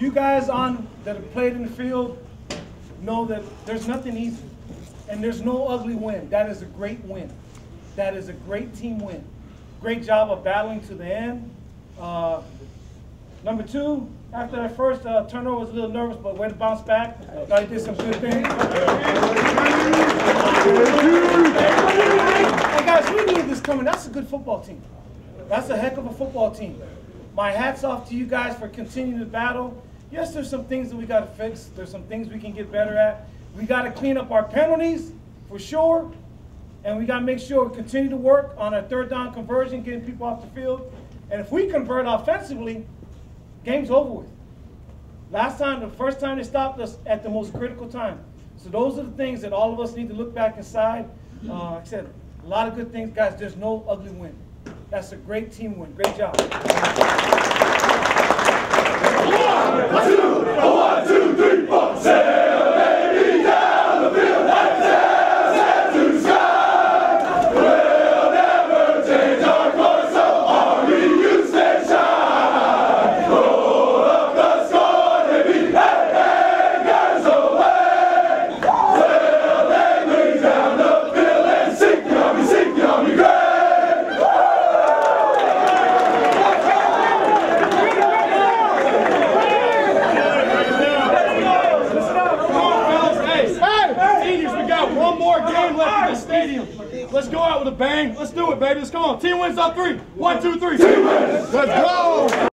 you guys that have played in the field know that there's nothing easy, and there's no ugly win. That is a great win. That is a great team win. Great job of battling to the end. Number two, after that first turnover, was a little nervous, but way to bounce back. Thought he did some good things. Hey guys, we need this coming. That's a good football team. That's a heck of a football team. My hat's off to you guys for continuing to battle. Yes, there's some things that we got to fix. There's some things we can get better at. We got to clean up our penalties for sure. And we got to make sure we continue to work on our third down conversion, getting people off the field. And if we convert offensively, game's over with. The first time they stopped us at the most critical time. So those are the things that all of us need to look back inside. Like I said, a lot of good things. Guys, there's no ugly win. That's a great team win. Great job. 1, 2, 3, 4, sail, baby, down the field, like sails to the sky. We'll never change our course, so Army, you stay shine. Roll up the score, baby, hey, hey, guys away. Sail, they bring down the field and sink the Army grave. One more game left in the stadium. Let's go out with a bang. Let's do it, baby. Let's go on. Team wins on 3. 1, 2, 3. Team wins. Let's go.